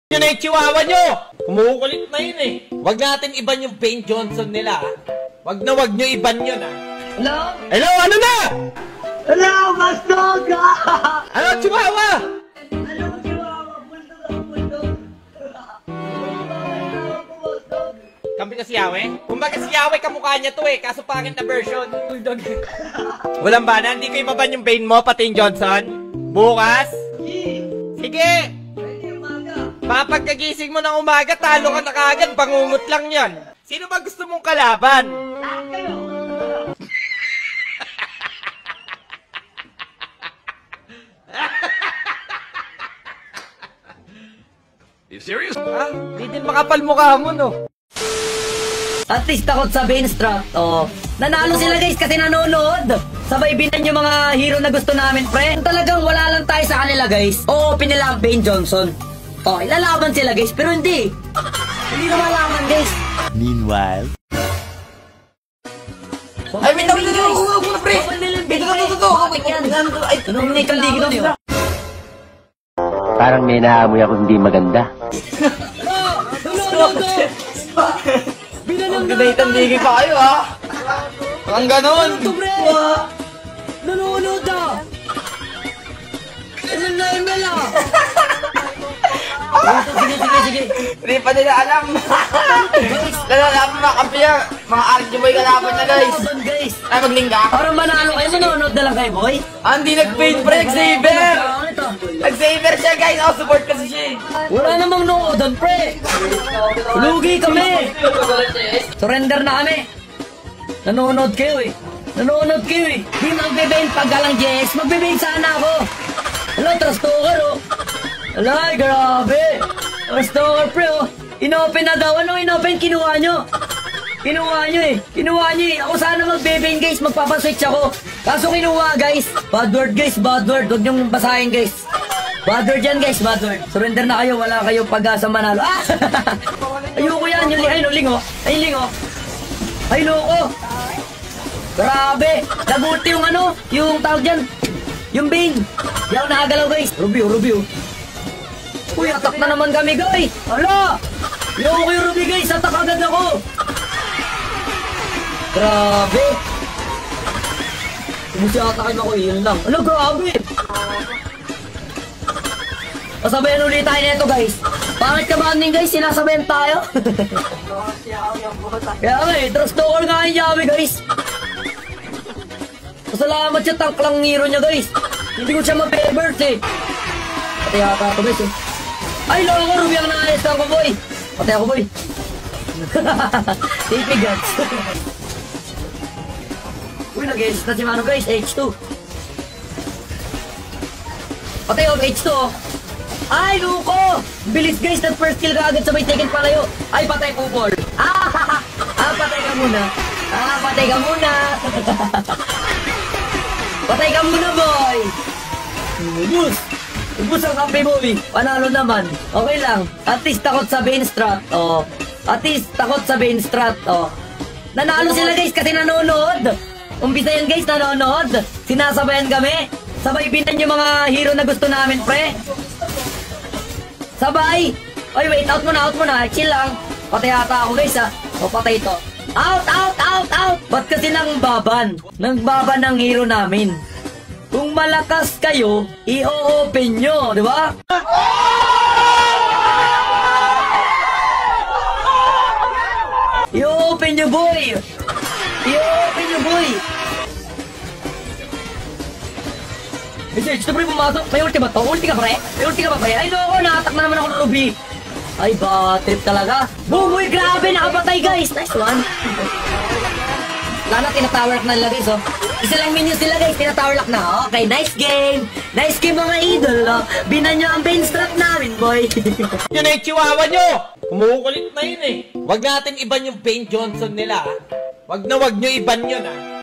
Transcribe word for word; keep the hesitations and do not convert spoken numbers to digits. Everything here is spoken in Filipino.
Yun na yung chihuahua nyo! Kumukulit na yun eh. Wag natin iban yung Pain Johnson nila ha. Wag na wag nyo iban yun ha. Hello? Hello, ano na? Hello, Bastog! Ano, chihuahua? Ano, chihuahua? Bulldog ako, bulldog. Kami ka si Yahweh? Kumbaga si Yahweh kamukha niya to eh, kaso pangit na version. Bulldog. Walang bana, hindi ko ibaban yung Pain mo, pati yung Johnson. Bukas? Sige! Papagkagising mo ng umaga, talo ka na kagad, bangungot lang yan. Sino ba gusto mong kalaban? You serious? Ah, di din makapal mukha mo, no? At least takot sa Bainstrap. Oh. Nanalo sila guys kasi nanonood. Sabay binan yung mga hero na gusto namin, pre. Talagang wala lang tayo sa kanila guys. Oo, pinila ang Pain Johnson. Oh, ilalaban sila guys, pero hindi. Hindi na malaman guys. Meanwhile. Ay, may tawin na lang. Huwag mo na, pre. Ito na, ito, ito. Ay, anong nikaldigin na nila? Parang may naamoy ako hindi maganda. Binanang na. Ganda-itandigi pa kayo, ha? Parang ganon. Ito, pre. Nanonood ah. M L na M L ah. Sige, sige, sige. Hindi pa nila alam. Lalalaban mga kampiya. Mga archboy kalaban na guys. guys. Ay, maglingga. Para manalo kayo, nanonood na lang kayo, boy. Ah, hindi nag-pain pre, Xavier. Nag-Xavier siya guys. Ako support kasi siya eh. Wala namang noodan, pre. Lugi kami. Surrender na kami. Nanonood kayo eh. Nanonood kayo eh. Di magbe-bail pag galang J S. Magbe-bail sana ako. Hello, Trastoker oh. Alay, grabe. Trastoker pre oh. Inopen na daw. Ano inopen? Kinuha nyo. Kinuha nyo eh. Kinuha nyo eh. Ako sana magbe-bail guys. Magpapaswitch ako. Kaso kinuha guys. Bad word guys. Bad word. Huwag nyong basahin guys. Bad word yan guys. Bad word. Surrender na kayo. Wala kayong pag-asa manalo. Ah! Ayoko yan. Yung ay, no, lingo. Ay, lingo. Ay, loko. Grabe. Nabuti yung ano. Yung tawag dyan. Yung Bane. Di ako nakagalaw guys. Ruby oh, Ruby oh. Uy, atak na naman kami guys. Hala. Loko yung Ruby guys. Atak agad ako. Grabe. Umusi atakin ako. Yun lang. Ano, grabe. Pasabayan ulit tayo nito guys. Bakit ka ba aning guys? Sinasabayan tayo. Kaya nga eh. Trastoker nga yung yawi guys. Salamat siya, tank lang hero niya guys. Hindi ko siya ma-favors eh. Pati yata ako guys eh. Ay loko, Ruby ang naayos ako boy. Pati ako boy. T P guts. Uy, nag-edit na si Mano guys, H two. Pati ako, H two oh. Ay loko. Bilis guys, that first kill ka agad sabay taken palayo. Ay patay pupol. Ah, ah, patay ka muna. Ah, patay ka muna. Patay ka muna, boy! Ubus! Ubus ang kampi, boy! Panalo naman. Okay lang. At least takot sa Bainstrap. Oh. At least takot sa Bainstrap. Oh. Nanalo sila, guys, kasi nanonood. Umpisa yan, guys, nanonood. Sinasabayan kami. Sabay binan yung mga hero na gusto namin, pre. Sabay! Oy, wait, out muna, out muna. Chill lang. Patay ata ako, guys, ha. O, patay ito. Out, out, out, out! Ba't kasi nang baban? Nang baban ng hero namin. Kung malakas kayo, i-open nyo, di ba? I-open nyo, boy! I-open nyo, boy! Message, ito pre pumasok. May ulti ba to? Ulti ka pre? May ulti ka ba pre? Ay, loko, nakatak na naman ako ng Ruby. Ay, ba, trip talaga. Boom! Uy, grabe! Nakapatay, guys! Nice one! Lala, tinatower lock na nila, guys, oh. Isa lang minions nila, guys. Tinatower lock na. Okay, nice game! Nice game, mga idol, oh. Binan nyo ang Bainstrap namin, boy. Yun na yung chihuahua nyo! Kumukulit na yun eh. Wag natin iban yung Pain Johnson nila, ha? Wag na wag nyo iban yun, ha?